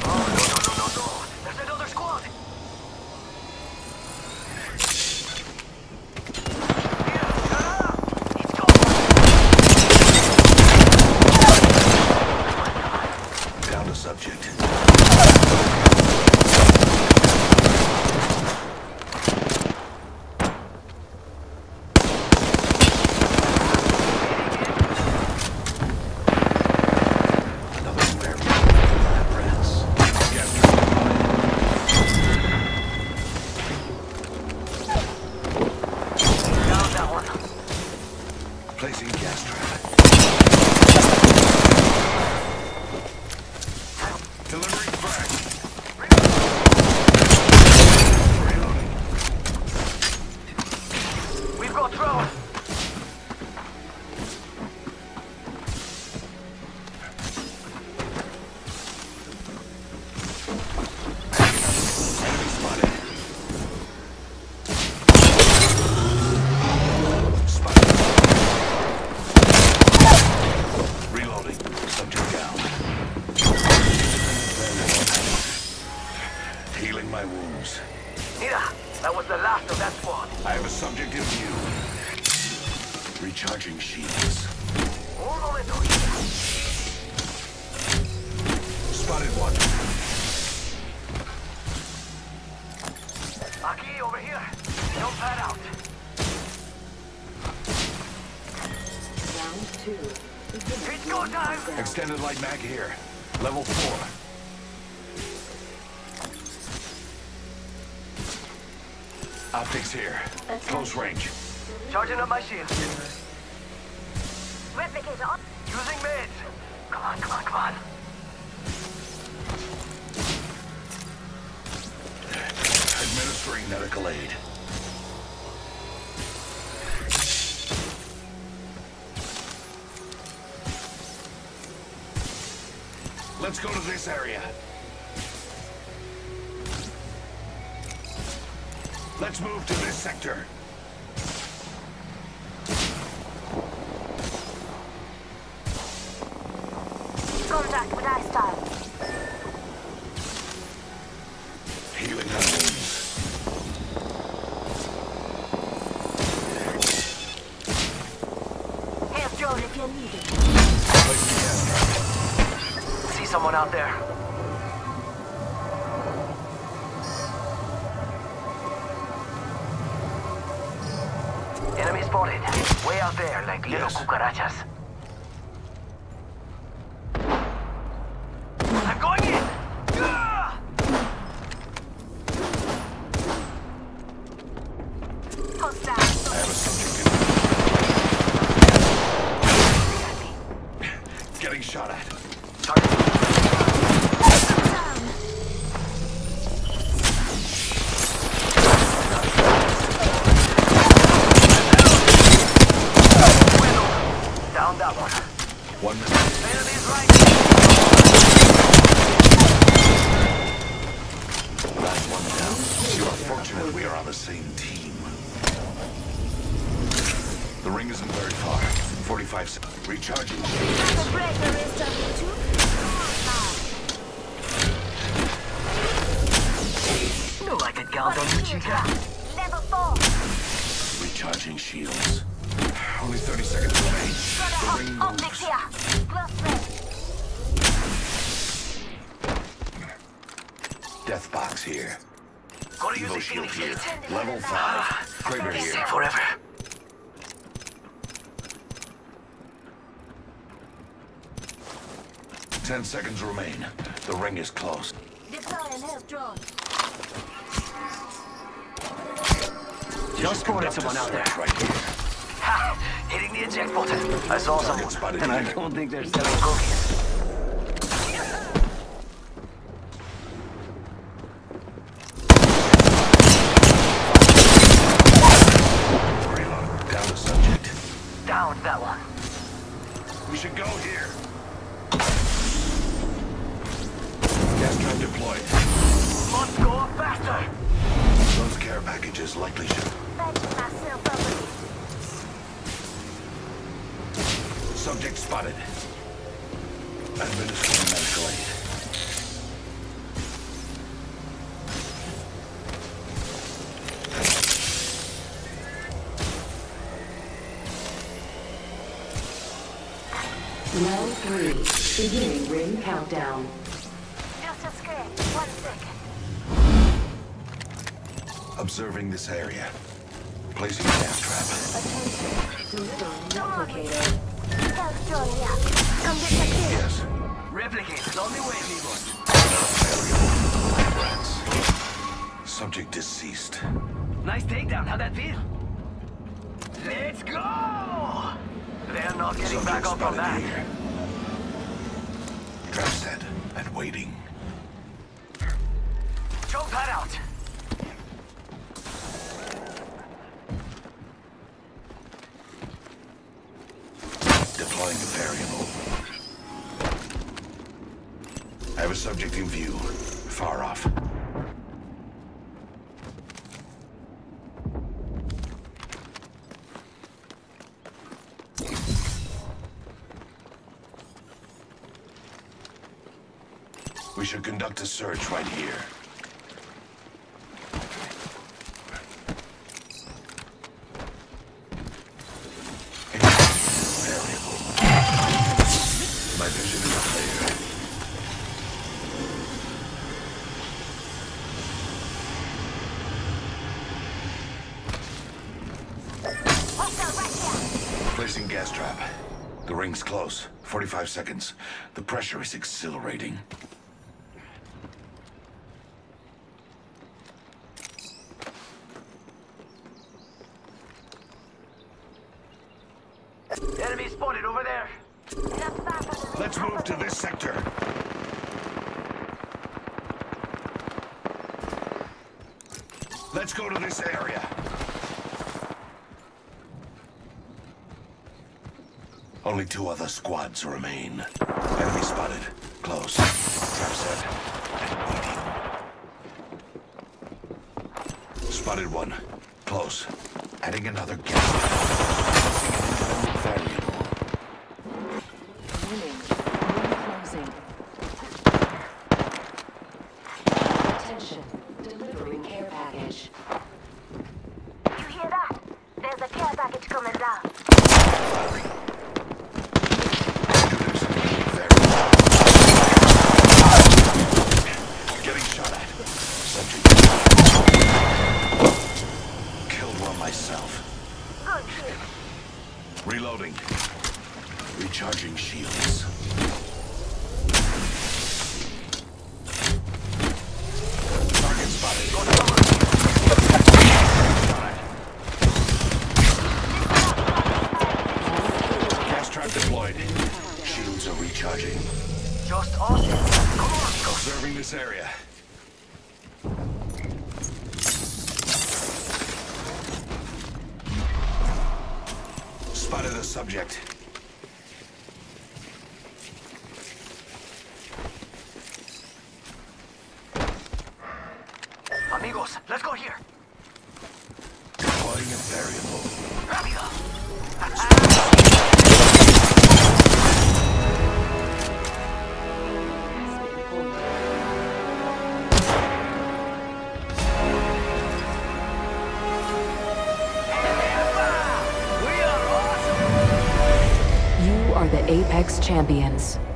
No. There's another squad. Down to subject. Placing gas trap. Delivering frag. Reloading. We've got trouble. Enemy spotted. Reloading. Subject down. Healing my wounds. Mira, that was the last of that squad. I have a subject in view. Recharging shields. Un momento. Spotted one. Aquí, over here. Don't pad out. Round 2. It's go time. Extended light mag here. Level 4. Optics here. Close range. Charging up my shield. Replicator on. Using meds. Come on. Administering medical aid. Let's go to this area. Let's move to this sector. Contact with hostile. Healing my wounds. Help drone if you need it. Placing gas trap. See someone out there. Enemy spotted. Way out there, like little Yes. cucarachas. I'm going in! Ah! Hostile. I have a subject in Getting shot at. Target. Down that one. 1 minute. Enemy's right. Last one down. You are fortunate we are on the same team. The ring isn't very far. 45 seconds. Recharging. The breaker is W2. Knew I could count on you, chica. Level 4. Recharging shields. Only 30 seconds remain. The ring Optics moves. here. Plus red. Death box here. Gotta use Evo the shield Phoenix here. Gate. Level 5. Kraber Stay here. forever. Ten seconds remain. The ring is close. Deploy and help drone. Just spotted someone out there. Right here. Ha! Hitting the eject button. I saw someone, spotted and I here. don't think they're selling cookies. Reload. Down the subject. Downed that one. We should go here. Gas trap deployed. Must go faster. Those care packages likely should. Fetch myself properly. Subject spotted. Administering medical aid. Round 3. Beginning ring countdown. Just a script. 1 second. Observing this area. Placing gas trap. Replicator. Help join up. Come get the kill. Yes. Replicate. It's only way, amigos. Rats. Subject deceased. Nice takedown. How'd that feel? Let's go! They're not getting back up from that. Here. Trap set and waiting. Choke that out. Deploying the variable. I have a subject in view. Far off. We should conduct a search right here. Variable. My vision is clear. Hostile right here. Placing gas trap. The ring's close. 45 seconds. The pressure is exhilarating. Enemy spotted over there. Not far from the ring. Let's move to this sector. Let's go to this area. Only 2 other squads remain. Enemy spotted. Close. Trap set. And waiting. Spotted 1. Close. Adding another gas. Variable. Warning. Ring closing. Attention. Delivering care package. You hear that? There's a care package coming down. Firing. Getting shot at. Subject. Killed one myself. Good kill. Reloading. Recharging shields. Target spotted. Gas trap deployed. Shields are recharging. Just awesome. Come on. Observing this area. Spotted a subject. Amigos, let's go here. Deploying a variable. Rápido. You are the Apex Champions.